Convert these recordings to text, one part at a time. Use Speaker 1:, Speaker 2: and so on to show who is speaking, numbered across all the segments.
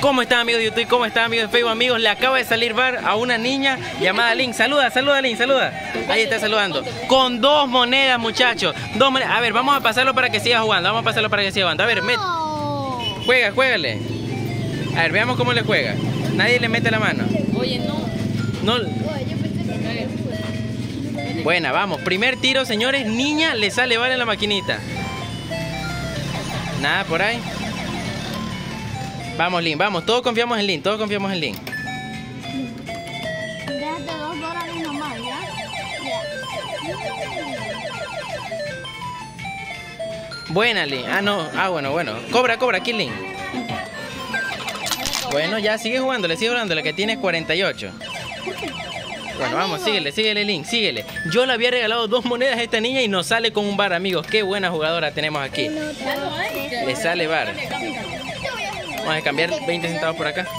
Speaker 1: ¿Cómo están, amigos de YouTube? ¿Cómo están, amigos de Facebook? Amigos, le acaba de salir bar a una niña llamada Lynn. Saluda, Lynn, saluda. Ahí está saludando. Con 2 monedas, muchachos. 2 monedas. A ver, vamos a pasarlo para que siga jugando. A ver, juégale. A ver, veamos cómo le juega. Nadie le mete la mano.
Speaker 2: Oye, no.
Speaker 1: Buena, vamos. Primer tiro, señores. Niña le sale bar en la maquinita. Nada por ahí. Vamos, Lynn, vamos. Todos confiamos en Lynn.
Speaker 3: Déjate $2 nomás, ¿ya?
Speaker 1: Buena, Lynn. Ah, no. Ah, bueno. Cobra, aquí, Lynn. Bueno, ya sigue jugando, que tiene 48. Bueno, vamos, síguele, Lynn, síguele. Yo le había regalado 2 monedas a esta niña y nos sale con un bar, amigos. Qué buena jugadora tenemos aquí. Le sale bar. Vamos a cambiar 20 centavos por acá.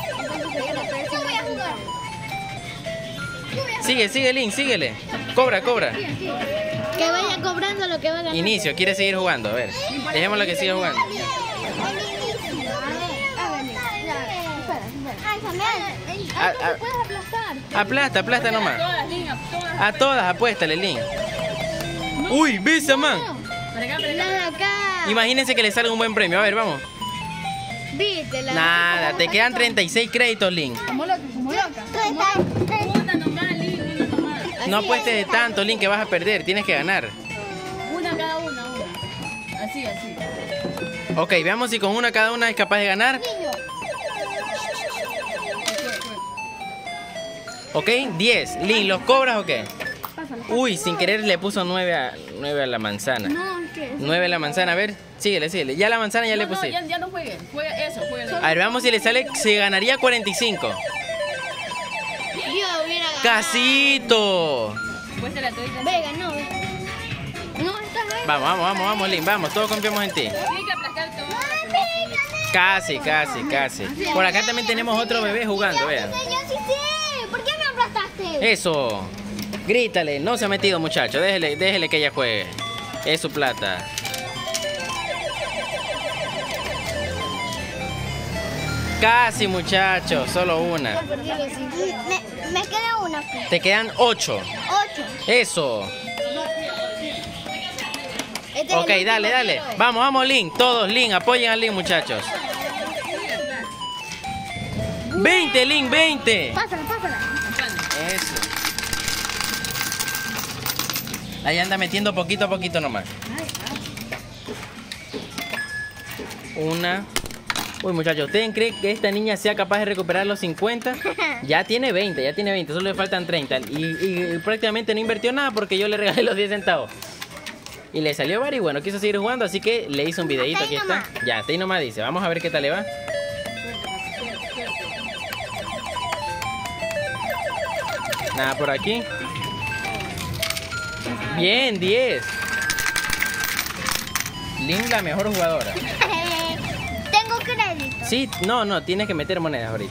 Speaker 1: Sigue, Lynn, síguele. Cobra.
Speaker 3: Que vaya cobrando lo que va ganando.
Speaker 1: Inicio, quiere seguir jugando, a ver. Dejémoslo que siga jugando.
Speaker 3: Puedes aplastar.
Speaker 1: Aplasta nomás. A todas, apuéstale, Lynn. Uy, ¡visa, man! Imagínense que le salga un buen premio. A ver, vamos. Nada, te quedan 36 créditos, Lynn. No apuestes de tanto, Lynn, que vas a perder. Tienes que ganar.
Speaker 2: Una cada una. Así.
Speaker 1: Ok, veamos si con una cada una es capaz de ganar. Ok, 10. Lynn, ¿los cobras o qué? Uy, sin querer le puso 9 a la manzana. 9 a la manzana, a ver, síguele. Ya la manzana ya le puse.
Speaker 2: Ya no juegue. Juega eso.
Speaker 1: A ver, veamos si le sale, se ganaría 45. ¡Casito!
Speaker 3: Vega, no.
Speaker 1: Vamos, Lynn, vamos, todos confiamos en ti.
Speaker 2: Tiene que aplastar todo.
Speaker 1: Casi. Por acá también tenemos otro bebé jugando, vean.
Speaker 3: Yo sí sé. ¿Por qué me aplastaste?
Speaker 1: Eso. Grítale, no se ha metido, muchacho. Déjele que ella juegue. Es su plata. Casi, muchachos, solo una.
Speaker 3: Me queda una.
Speaker 1: Te quedan 8.
Speaker 3: 8.
Speaker 1: Eso. Ok, dale. Vamos, Lynn. Todos, Lynn. Apoyen a Lynn, muchachos. 20, Lynn, 20.
Speaker 3: Pásala.
Speaker 1: Eso. Ahí anda metiendo poquito a poquito nomás. Una. Uy, muchachos, ¿ustedes creen que esta niña sea capaz de recuperar los 50? Ya tiene 20, solo le faltan 30. Y prácticamente no invirtió nada porque yo le regalé los 10 centavos. Y le salió bar y bueno, quiso seguir jugando, así que le hice un videito, aquí está. Ya, hasta ahí nomás dice. Vamos a ver qué tal le va. Nada por aquí. Bien, 10. Lynn, la mejor jugadora.
Speaker 3: Tengo crédito.
Speaker 1: Sí, no, tienes que meter monedas ahorita.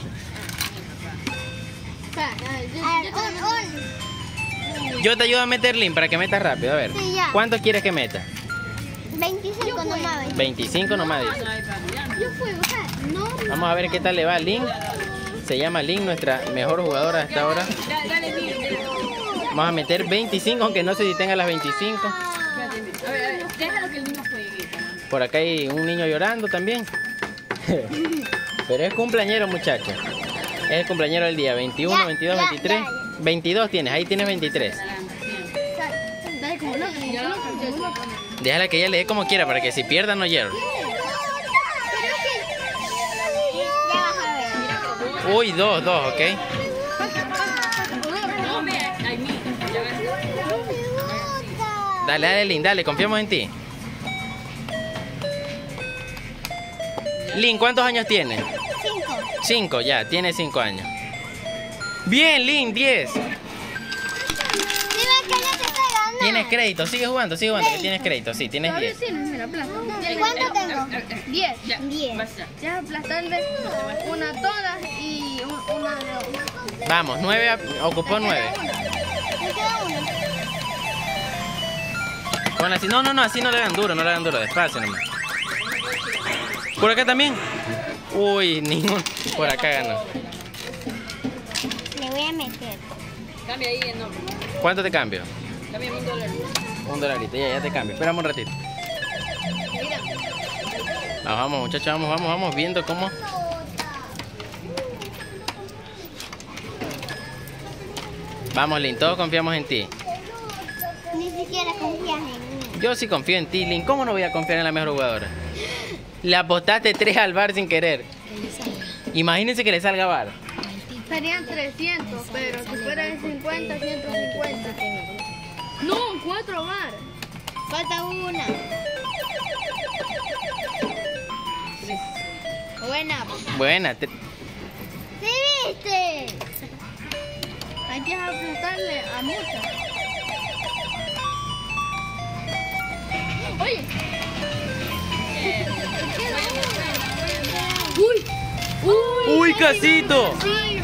Speaker 1: Yo te ayudo a meter, Lynn, para que metas rápido. A ver,
Speaker 3: Sí, ya.
Speaker 1: ¿cuántos quieres que meta?
Speaker 3: 25 nomás.
Speaker 1: 25 nomás dice.
Speaker 3: Yo fui, no.
Speaker 1: Vamos a ver qué tal le va a Lynn. Se llama Lynn, nuestra mejor jugadora hasta ahora.
Speaker 2: Dale.
Speaker 1: Vamos a meter 25, aunque no sé si tenga las 25.
Speaker 2: A ver, déjalo que el niño juegue.
Speaker 1: Por acá hay un niño llorando también. Pero es cumpleañero, muchacho. Es el cumpleañero del día. 21, 22, 23. 22 tienes, ahí tienes 23. Déjala que ella le dé como quiera para que si pierda no llore. Uy, 2, ok. Dale, Lynn, dale, confiamos en ti. Lynn, ¿cuántos años tiene? 5, ya, tiene 5 años. Bien, Lynn, 10. Tienes crédito, sigue jugando, que tienes crédito, sí, tienes 10.
Speaker 3: ¿Cuánto tengo?
Speaker 2: 10.
Speaker 3: 10.
Speaker 2: Ya aplastarle una toda y una.
Speaker 1: Vamos, 9, ocupó 9.
Speaker 3: Me queda una.
Speaker 1: Bueno, así, no, así no le hagan duro, despacio nomás. Por acá también. Uy, ningún. Por acá ganó.
Speaker 3: Le voy a meter.
Speaker 4: Cambia ahí el nombre.
Speaker 1: ¿Cuánto te cambio?
Speaker 4: Cambia $1.
Speaker 1: $1. Ya te cambio. Esperamos un ratito.
Speaker 4: Mira.
Speaker 1: Vamos, muchachos, vamos viendo cómo. Vamos, Lin, todos confiamos en ti.
Speaker 3: Ni siquiera confías en mí.
Speaker 1: Yo sí confío en ti, Lin. ¿Cómo no voy a confiar en la mejor jugadora? Le apostaste 3 al bar sin querer. Imagínense que le salga bar.
Speaker 2: Serían 300, pero si fuera de 50, 150. No, 4 bar.
Speaker 3: Falta una. Buena.
Speaker 1: Buena.
Speaker 3: ¿Sí viste?
Speaker 2: Hay que aplastarle a muchas. Oye.
Speaker 1: ¡Uy, Casito!
Speaker 2: ¡Cinco!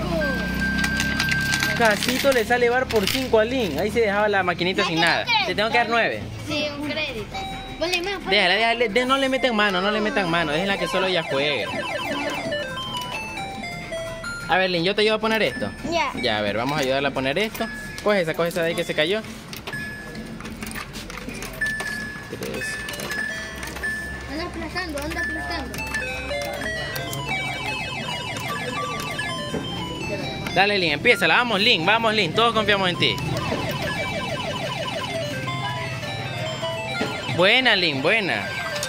Speaker 1: Casito le sale bar por 5 a Lin. Ahí se dejaba la maquinita sin nada. Te tengo que dar 9.
Speaker 2: Sí, un crédito. Ponle más.
Speaker 1: Déjala, no le metan mano, déjenla que solo ella juegue. A ver, Lin, yo te ayudo a poner esto.
Speaker 3: Ya.
Speaker 1: Ya, a ver, vamos a ayudarla a poner esto. Coge esa de ahí que se cayó. 3.
Speaker 2: Anda aplastando.
Speaker 1: Dale, Lin, empiézala. Vamos, Lin, todos confiamos en ti. Buena, Lin, buena.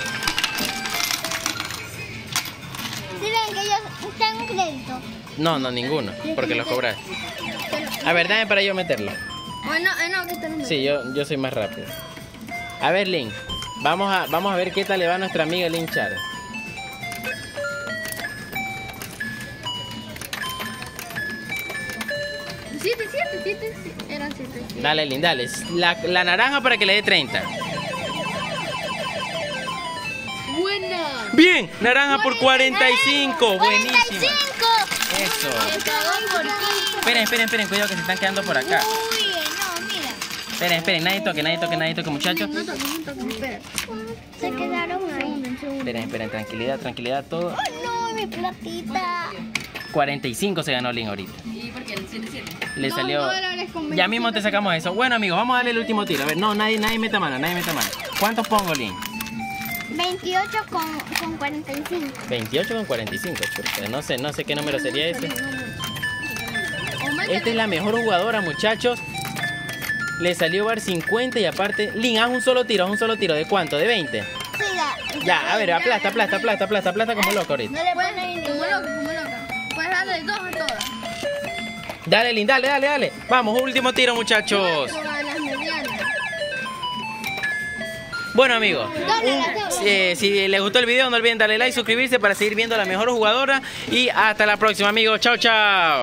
Speaker 3: ¿Sí ven que yo tengo crédito?
Speaker 1: No, ninguno, porque los cobraste. A ver, dame para yo meterlo.
Speaker 2: Bueno, no, que tenemos.
Speaker 1: Sí, yo soy más rápido. A ver, Lin, vamos a ver qué tal le va a nuestra amiga Lin Chara.
Speaker 2: Siete, eran 7.
Speaker 1: Dale, Lin, dale. La naranja para que le dé 30.
Speaker 2: Buena.
Speaker 1: Bien, naranja por 45. Buenísima.
Speaker 3: 45.
Speaker 1: Eso.
Speaker 3: Pagó por ti.
Speaker 1: Esperen, cuidado que se están quedando por acá.
Speaker 3: Uy, no, mira.
Speaker 1: Esperen, nadie toque, muchachos.
Speaker 2: No toques, espera.
Speaker 3: Se quedaron ahí.
Speaker 1: Esperen, tranquilidad, todo.
Speaker 3: Oh, no, mi platita.
Speaker 1: 45 se ganó Lin ahorita.
Speaker 4: ¿Y por qué? ¿El 7-7?
Speaker 1: Le salió.
Speaker 2: $2 con
Speaker 1: Ya mismo te sacamos eso. Bueno, amigos, vamos a darle el último tiro. A ver, no, nadie meta mano. ¿Cuántos pongo, Lin?
Speaker 3: 28 con 45.
Speaker 1: 28 con 45, chuta. No sé qué número sería ese. Esta es la mejor jugadora, muchachos. Le salió bar 50 y aparte. Lin, haz un solo tiro. ¿De cuánto? ¿De 20?
Speaker 3: Sí,
Speaker 1: Ya, a ver, aplasta como loco ahorita.
Speaker 3: No le pones
Speaker 2: Como loca. Puedes darle 2 a todas.
Speaker 1: Dale, Lin, dale. Vamos, último tiro, muchachos.
Speaker 2: A las medianas.
Speaker 1: Bueno, amigos, si les gustó el video, no olviden darle like, suscribirse para seguir viendo a la mejor jugadora. Y hasta la próxima, amigos. Chao.